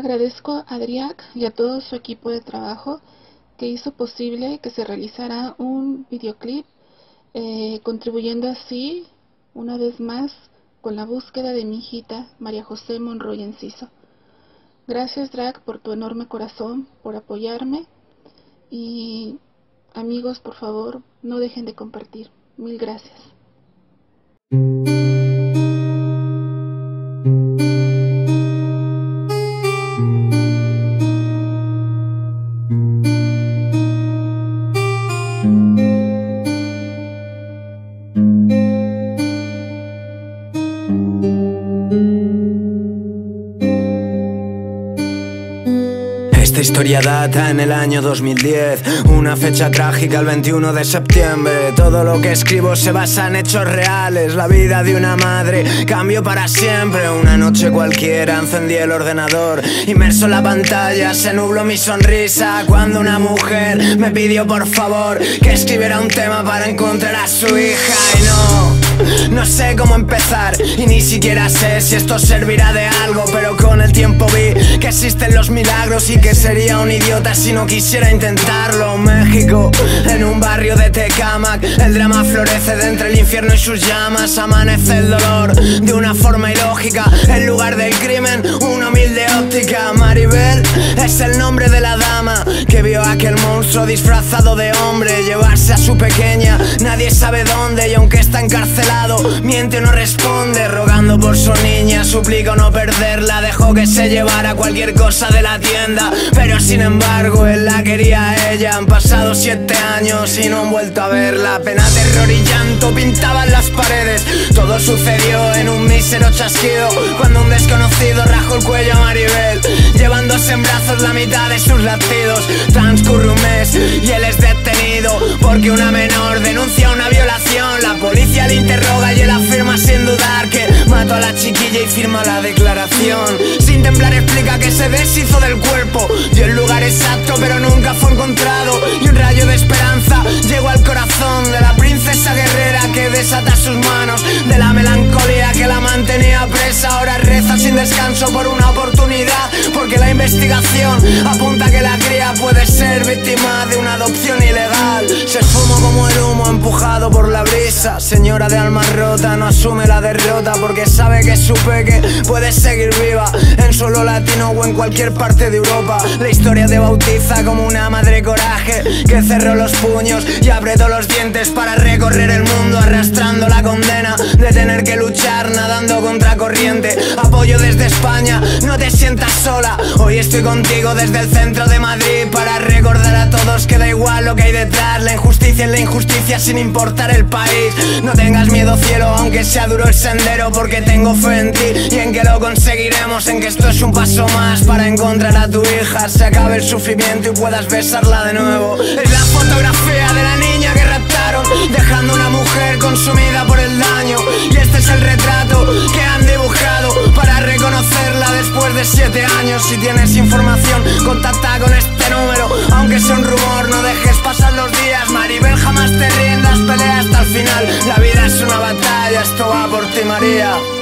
Agradezco a Adriac y a todo su equipo de trabajo que hizo posible que se realizara un videoclip, contribuyendo así, una vez más, con la búsqueda de mi hijita, María José Monroy Enciso. Gracias, Drac, por tu enorme corazón, por apoyarme, y amigos, por favor, no dejen de compartir. Mil gracias. Esta historia data en el año 2010, una fecha trágica, el 21 de septiembre. Todo lo que escribo se basa en hechos reales. La vida de una madre cambió para siempre. Una noche cualquiera encendí el ordenador, inmerso en la pantalla se nubló mi sonrisa cuando una mujer me pidió por favor que escribiera un tema para encontrar a su hija. Y no sé cómo empezar y ni siquiera sé si esto servirá de algo, pero con el tiempo vi que existen los milagros y que sería un idiota si no quisiera intentarlo. México, en un barrio de Tecámac, el drama florece de entre el infierno y sus llamas. Amanece el dolor de una forma ilógica, en lugar del crimen una humilde óptica. Maribel es el nombre de la dama que vio a aquel monstruo disfrazado de hombre llevarse a su pequeña, nadie sabe dónde, y aunque está encarcelado miente o no responde, rogando por su niña, suplica no perderla. Dejó que se llevara cualquier cosa de la tienda, pero sin embargo él la quería a ella. Han pasado 7 años y no han vuelto a verla. Pena, terror y llanto pintaban las paredes. Todo sucedió en un mísero chasquido, cuando un desconocido rajó el cuello a Maribel, llevándose en brazos la mitad de sus latidos. Transcurre un mes y él es detenido porque una menor denuncia una violación. La policía le interroga y él afirma sin dudar que mató a la chiquilla y firma la declaración. Sin temblar explica que se deshizo del cuerpo, dio el lugar exacto pero nunca fue encontrado, y un rayo de esperanza llegó al corazón de la princesa guerrera que desata sus manos de la melancolía que la mantenía presa. Ahora reza sin descanso por una oportunidad, porque la investigación apunta que la cría puede ser víctima de una adopción ilegal. Se esfumó como el humo empujado por la brisa. Señora de alma rota, no asume la derrota porque sabe que su peque puede seguir viva en suelo latino o en cualquier parte de Europa. La historia te bautiza como una madre coraje que cerró los puños y apretó los dientes para recorrer el mundo, arrastrando la condena de tener que luchar nadando contra corriente. Apoyo desde España, no te sientas sola. Hoy estoy contigo desde el centro de Madrid para recordar a todos que da igual lo que hay detrás. La injusticia es la injusticia sin importar el país. No tengas miedo, cielo, aunque sea duro el sendero, porque tengo fe en ti y en que lo conseguiremos, en que esto es un paso más para encontrar a tu hija, se acabe el sufrimiento y puedas besarla de nuevo. Es la fotografía de la niña que raptaron, dejando una mujer consumida por el daño, y este es el retrato que han dibujado para reconocerla después de 7 años. Si tienes información, contacta con este número, aunque sea un rumor, no dejes pasar los días. Maribel, jamás te rindas, pelea hasta el final. La vida es una batalla, esto va por ti, María.